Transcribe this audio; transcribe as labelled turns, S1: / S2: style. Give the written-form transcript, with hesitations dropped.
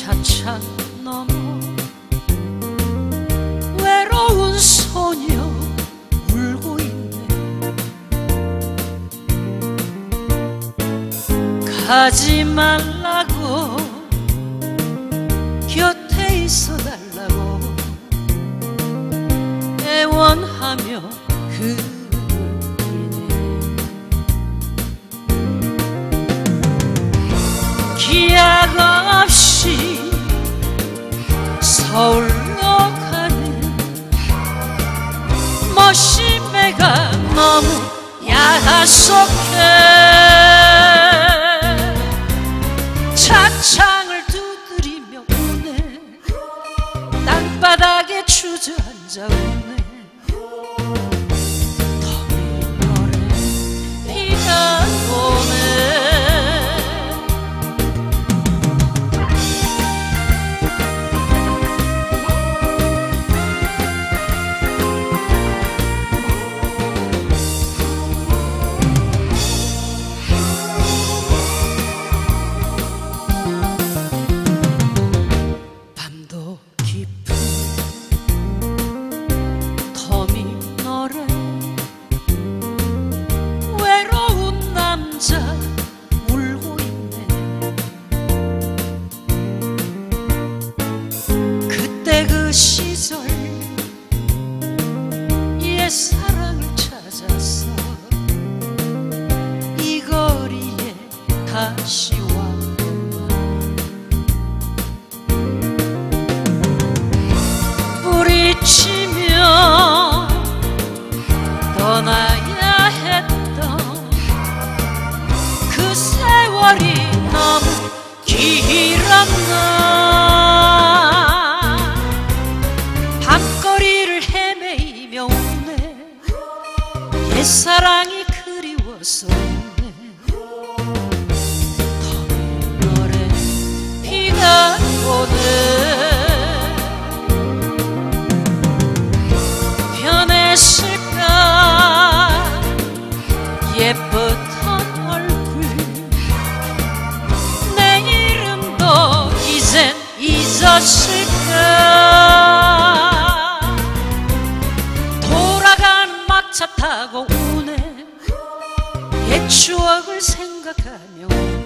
S1: 차차 넘어 외로운 소녀 울고 있네. 가지 말라고 곁에 있어 달라고 애원하며 그리네. 기약 없이 서울로 가는 멋진 배가 너무 야속해. 차창을 두드리며 우네. 땅바닥에 주저앉아 우네. 더미 노래 비가 오네. 울고 있네. 그때 그 시절 옛사랑을 찾아서 이 거리에 다시 왔구나. 뿌리치며 떠나야 했던 그 세월이 너무 길었나. 밤거리를 헤매이며 우네. 옛사랑이 그리워서 우네. 더미 노래 비가 오네. 변했을까 예뻤던 잊었을까. 돌아간 막차 타고 우네. 옛 추억을 생각하며